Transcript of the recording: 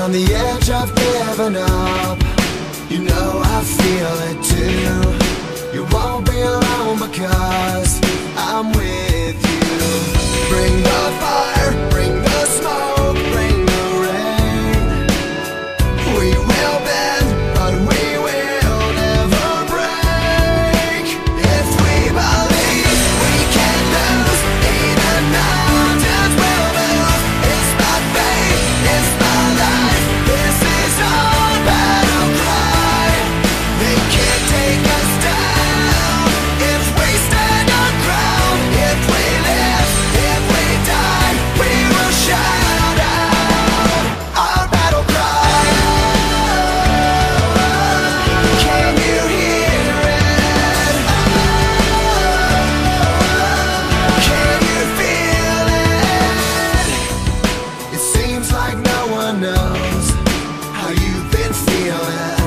on the edge of giving up. You know I feel it too. You won't be alone because I'm with you. Bring the fire, bring the smoke, bring the rain. We will bend, but we will never break. If we believe we can lose, even mountains will move. It's my fate, it's my life. This is our battle cry. They can't take us down if we stand our ground. If we live, if we die, we will shout out our battle cry. Can you hear it? Can you feel it? It seems like no one knows how you've been feeling.